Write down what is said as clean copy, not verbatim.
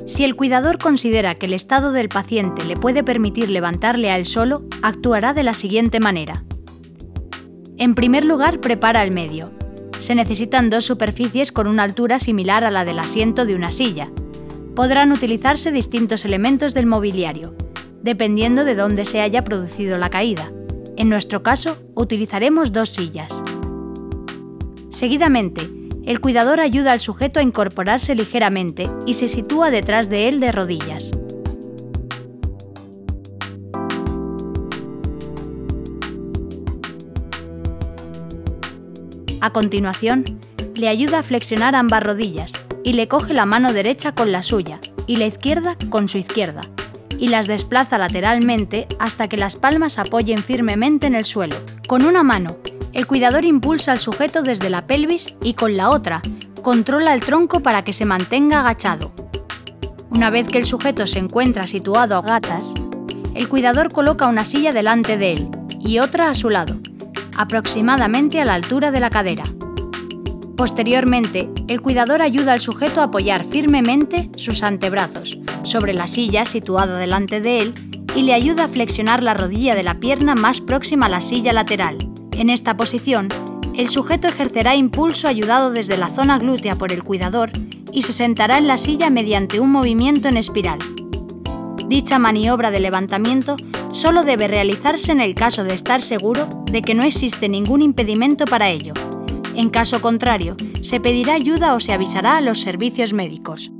Si el cuidador considera que el estado del paciente le puede permitir levantarle a él solo, actuará de la siguiente manera. En primer lugar, prepara el medio. Se necesitan 2 superficies con una altura similar a la del asiento de una silla. Podrán utilizarse distintos elementos del mobiliario, dependiendo de dónde se haya producido la caída. En nuestro caso, utilizaremos 2 sillas. Seguidamente, el cuidador ayuda al sujeto a incorporarse ligeramente y se sitúa detrás de él de rodillas. A continuación, le ayuda a flexionar ambas rodillas y le coge la mano derecha con la suya y la izquierda con su izquierda, y las desplaza lateralmente hasta que las palmas apoyen firmemente en el suelo. Con una mano, el cuidador impulsa al sujeto desde la pelvis y con la otra, controla el tronco para que se mantenga agachado. Una vez que el sujeto se encuentra situado a gatas, el cuidador coloca una silla delante de él y otra a su lado, aproximadamente a la altura de la cadera. Posteriormente, el cuidador ayuda al sujeto a apoyar firmemente sus antebrazos sobre la silla situada delante de él y le ayuda a flexionar la rodilla de la pierna más próxima a la silla lateral. En esta posición, el sujeto ejercerá impulso ayudado desde la zona glútea por el cuidador y se sentará en la silla mediante un movimiento en espiral. Dicha maniobra de levantamiento solo debe realizarse en el caso de estar seguro de que no existe ningún impedimento para ello. En caso contrario, se pedirá ayuda o se avisará a los servicios médicos.